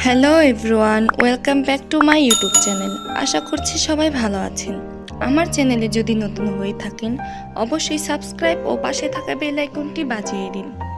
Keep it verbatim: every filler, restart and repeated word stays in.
Hello everyone, welcome back to my YouTube channel. আশা করছি সবাই ভালো আছেন। আমার চ্যানেলে যদি নতুন হয়ে থাকেন অবশ্যই সাবস্ক্রাইব ও পাশে থাকা বেল আইকনটি বাজিয়ে দিন।